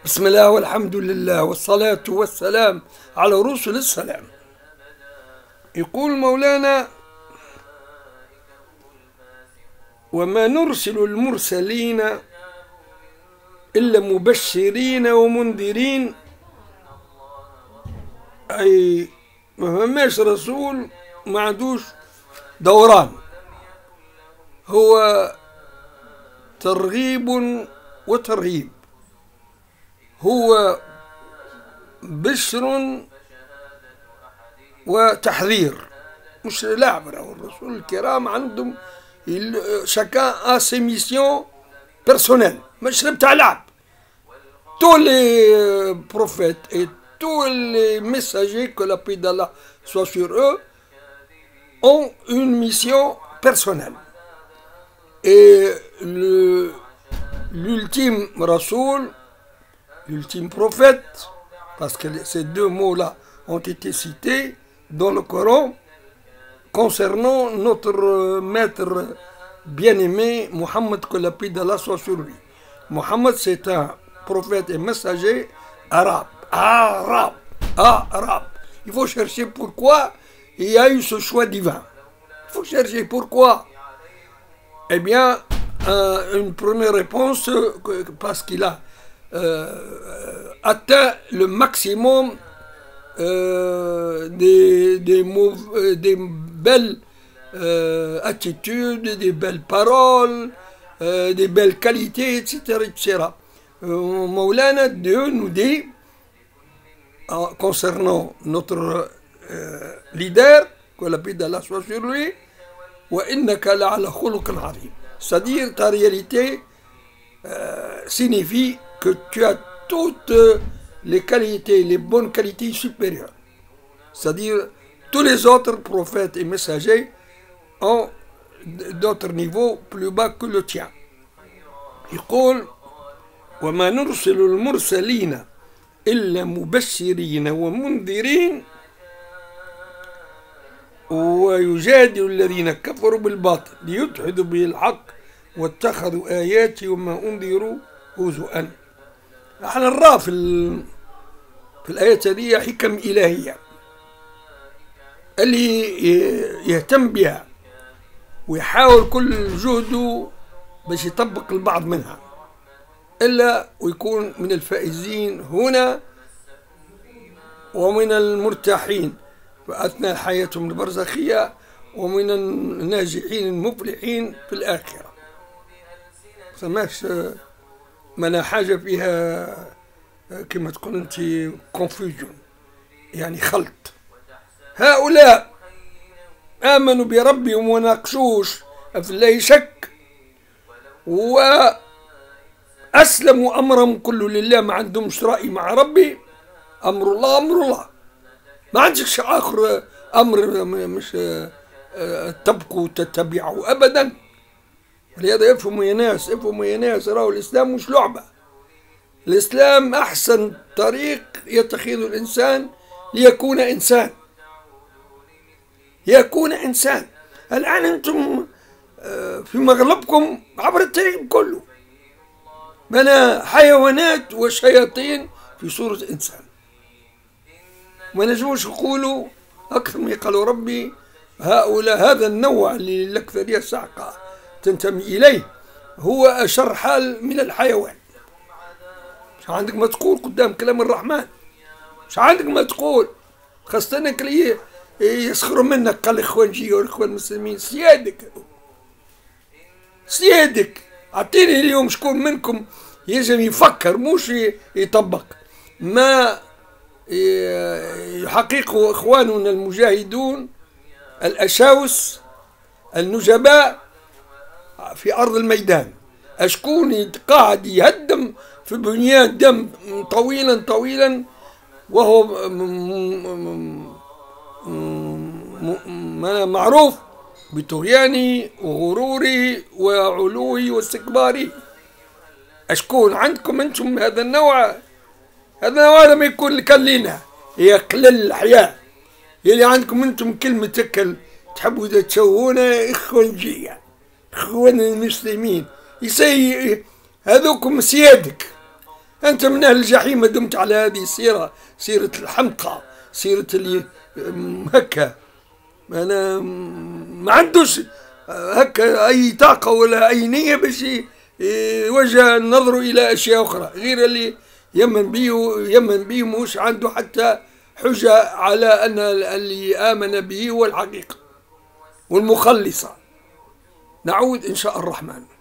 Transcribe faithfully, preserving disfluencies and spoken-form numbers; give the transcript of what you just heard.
بسم الله والحمد لله والصلاة والسلام على رسل السلام. يقول مولانا: وما نرسل المرسلين إلا مبشرين ومنذرين، أي ما فماش رسول ما عندوش دوران، هو ترغيب وترهيب، هو بشر وتحذير، مش لعب. الرسول الكرام عندهم شاكان ا سي ميسيون بيرسونيل، مش بتاع لعب. tous les prophètes et tous les messagers, que la paix d'Allah soit sur eux, ont une mission personnelle. Et l'ultime Rasoul, l'ultime prophète, parce que ces deux mots-là ont été cités dans le Coran concernant notre maître bien-aimé Mohammed, que la paix d'Allah soit sur lui. Mohammed, c'est un prophète et messager arabe. Arabe. Arabe. Il faut chercher pourquoi il y a eu ce choix divin. Il faut chercher pourquoi. Eh bien, euh, une première réponse, parce qu'il a euh, atteint le maximum euh, des, des, euh, des belles euh, attitudes, des belles paroles, euh, des belles qualités, et cetera et cetera. Euh, Maulana Dieu nous dit, euh, concernant notre euh, leader, que la paix d'Allah soit sur lui, c'est-à-dire ta réalité euh, signifie que tu as toutes les qualités, les bonnes qualités supérieures. C'est-à-dire tous les autres prophètes et messagers ont d'autres niveaux plus bas que le tien. يقول: وما نرسل المرسلين إلا مبشرين ومنذرين ويجادل الذين كفروا بالباطل ليدحضوا به الحق واتخذوا آياتي وما أنذروا هزؤا. احنا نرى في في الآيات هذه حكم إلهية اللي يهتم بها ويحاول كل جهده باش يطبق البعض منها، إلا ويكون من الفائزين هنا ومن المرتاحين في أثناء حياتهم البرزخية، ومن الناجحين المفلحين في الآخرة. فماش منا حاجة فيها كما تقول أنت confusion، يعني خلط. هؤلاء آمنوا بربهم وناقشوش في الله شك، وأسلموا أمرهم كله لله، ما عندهمش رأي مع ربي، أمر الله أمر الله، ما عندكش آخر أمر مش تبقوا وتتبعوا أبدا. ولهذا افهموا يا ناس، افهموا يا ناس، راهو الإسلام مش لعبة. الإسلام أحسن طريق يتخذه الإنسان ليكون إنسان، يكون إنسان. الآن أنتم في مغلبكم عبر التاريخ كله من حيوانات وشياطين في صورة إنسان، ما نجموش يقولوا أكثر ما قالوا ربي. هؤلاء هذا النوع اللي الأكثرية الساحقة تنتمي إليه هو أشر حال من الحيوان. مش عندك ما تقول قدام كلام الرحمن، مش عندك ما تقول، خاصة انك اللي يسخروا منك. قال الإخوانجية والإخوان المسلمين سيادك سيادك أعطيني اليوم شكون منكم يجب يفكر مش يطبق ما يحققه إخواننا المجاهدون الأشاوس النجباء في أرض الميدان. أشكون قاعد يهدم في بنيان دم طويلا طويلا، وهو معروف بطغيانه وغروره وعلوه واستكباره. أشكون عندكم أنتم هذا النوع، هذا النوع لما يكون كلينا يقلل الحياة. يلي عندكم أنتم كلمة تكل تحبوا تشوهونا إخوانجية، إخوان المسلمين، يسي هذوكم سيادك، أنت من أهل الجحيم ما دمت على هذه السيرة، سيرة الحمقى، سيرة اللي هكا أنا ما عندوش هكا أي طاقة ولا أي نية باش يوجه النظر إلى أشياء أخرى غير اللي يمن بيه يمن بيه، مش عنده حتى حجة على أن اللي آمن به هو الحقيقة والمخلصة. نعود إن شاء الرحمن.